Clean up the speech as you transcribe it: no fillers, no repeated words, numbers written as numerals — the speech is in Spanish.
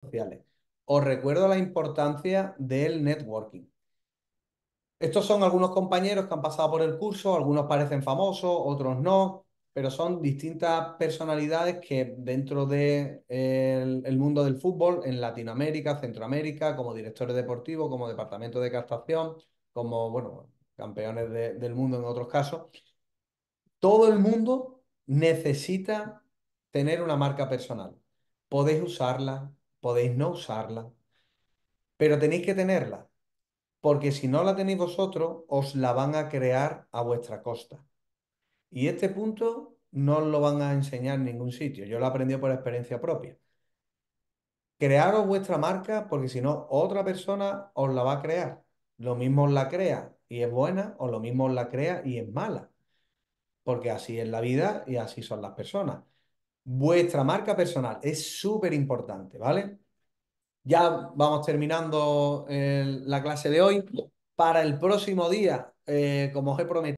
sociales. Os recuerdo la importancia del networking. Estos son algunos compañeros que han pasado por el curso, algunos parecen famosos, otros no, pero son distintas personalidades que dentro del el mundo del fútbol, en Latinoamérica, Centroamérica, como directores deportivos, como departamento de captación, como, bueno, campeones del mundo en otros casos, todo el mundo necesita tener una marca personal. Podéis usarla, podéis no usarla, pero tenéis que tenerla, porque si no la tenéis vosotros, os la van a crear a vuestra costa. Y este punto no os lo van a enseñar en ningún sitio. Yo lo he aprendido por experiencia propia. Crearos vuestra marca, porque si no, otra persona os la va a crear. Lo mismo os la crea y es buena, o lo mismo os la crea y es mala, porque así es la vida y así son las personas. Vuestra marca personal es súper importante, ¿vale? Ya vamos terminando la clase de hoy. Para el próximo día, como os he prometido,